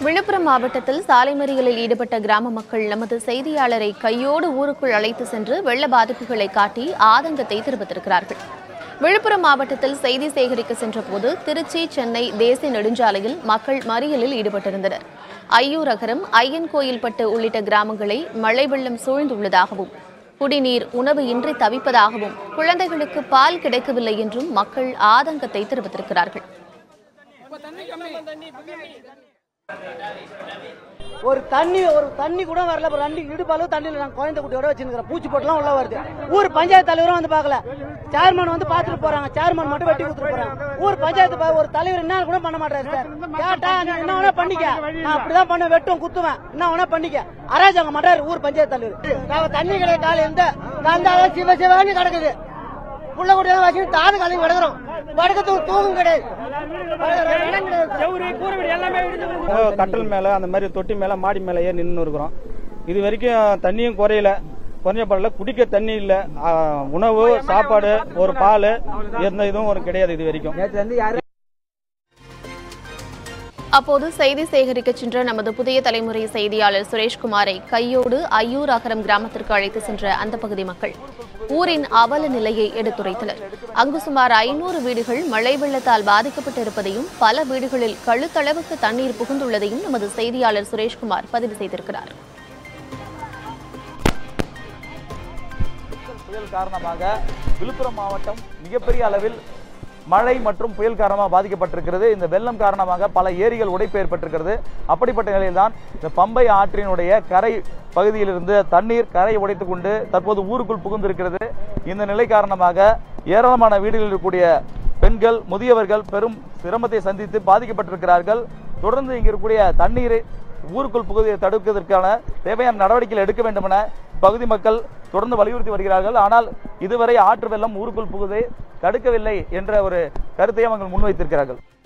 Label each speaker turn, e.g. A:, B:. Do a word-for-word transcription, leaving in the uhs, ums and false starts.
A: விழுப்புரம் மாவட்டத்தில் சாலை மறியலில் ஈடுபட்ட கிராம மக்கள் நமது செய்தியாளரை கையோடு ஊருக்குள் அழைத்து சென்று வெள்ள பாதிப்புகளை காட்டி ஆதங்கத்தை தெரிவித்திருக்கிறார்கள். விழுப்புரம் மாவட்டத்தில் செய்தி சேகரிக்க சென்றபோது திருச்சி சென்னை தேசிய நெடுஞ்சாலையில் மக்கள் மறியலில் ஈடுபட்டிருந்தனர். ஐயூர் அகரம், ஐயன் கோயில்பட்டு உள்ளிட்ட கிராமங்களை மழை வெள்ளம் சூழ்ந்துள்ளதாகவும் குடிநீர் உணவு இன்றி தவிப்பதாகவும் குழந்தைகளுக்கு பால் கிடைக்கவில்லை என்றும் மக்கள் ஆதங்கத்தை தெரிவித்திருக்கிறார்கள்.
B: ஒரு தண்ணி ஒரு தண்ணி கூட வரல. ரெண்டு இடுப்பு அளவு தண்ணியில் நாங்கள் குழந்தை குட்டியோட வச்சுருக்கிறோம். பூச்சி போட்டுலாம் உள்ள வருது. ஊர் பஞ்சாயத்து தலைவரும் வந்து பார்க்கல. சேர்மன் வந்து பார்த்துட்டு போறாங்க. சேர்மன் மட்டும் வெட்டி கொடுத்துட்டு போறாங்க. ஊர் பஞ்சாயத்து ஒரு தலைவர் என்ன கூட பண்ண மாட்டாரு சார். கேட்டா என்ன வேணா பண்ணிக்க, நான் அப்படிதான் பண்ண வெட்டும் குத்துவேன், என்ன வேணா பண்ணிக்க, அராஜகம் மாட்டாரு ஊர் பஞ்சாயத்து தலைவர். நாங்க தண்ணி கிடையாது. காலை எந்த நான் சிவ சிவானி கிடக்குது. புள்ள குட்டியெல்லாம் வச்சு தாது காலையும் கிடக்குறோம். படுக்கத்துக்கு தூங்கும் கிடையாது.
C: கட்டல் மேல அந்த மாதிரி தொட்டி மேல மாடி மேல ஏறி நின்று இருக்கிறோம். இது வரைக்கும் தண்ணியும் குறையல, குறைஞ்ச பரல. குடிக்க தண்ணி இல்ல, உணவு சாப்பாடு ஒரு பால் எந்த இதுவும் ஒரு கிடையாது இது வரைக்கும்.
A: அப்போது செய்தி சேகரிக்க சென்ற நமது புதிய தலைமுறை செய்தியாளர் சுரேஷ்குமாரை கையோடு ஐயூர் அகரம் கிராமத்திற்கு அழைத்து சென்ற அந்த பகுதி மக்கள் ஊரின் அவல நிலையை எடுத்துரைத்தனர். அங்கு சுமார் ஐநூறு வீடுகள் மழை வெள்ளத்தால் பாதிக்கப்பட்டிருப்பதையும் பல வீடுகளில் கழுத்தளவுக்கு தண்ணீர் புகுந்துள்ளதையும் நமது செய்தியாளர் சுரேஷ்குமார் பதிவு செய்திருக்கிறார்.
D: புயல் காரணமாக விழுப்புரம் மாவட்டம் மிகப்பெரிய அளவில் மழை மற்றும் புயல் காரணமாக பாதிக்கப்பட்டிருக்கிறது. இந்த வெள்ளம் காரணமாக பல ஏரிகள் உடைப்பு ஏற்பட்டிருக்கிறது. அப்படிப்பட்ட நிலையில்தான் இந்த பம்பை ஆற்றினுடைய கரை பகுதியிலிருந்து தண்ணீர் கரை உடைத்துக் கொண்டு தற்போது ஊருக்குள் புகுந்திருக்கிறது. இந்த நிலை காரணமாக ஏராளமான வீடுகளில் இருக்கக்கூடிய பெண்கள், முதியவர்கள் பெரும் சிரமத்தை சந்தித்து பாதிக்கப்பட்டிருக்கிறார்கள். தொடர்ந்து இங்கு இருக்கக்கூடிய தண்ணீரை ஊருக்குள் புகுதியை தடுப்பதற்கான தேவையான நடவடிக்கைகள் எடுக்க வேண்டும் என பகுதி மக்கள் தொடர்ந்து வலியுறுத்தி வருகிறார்கள். ஆனால் இதுவரை ஆற்று வெள்ளம் ஊருக்குள் புகுதை தடுக்கவில்லை என்ற ஒரு கருத்தையும் அவர்கள் முன்வைத்திருக்கிறார்கள்.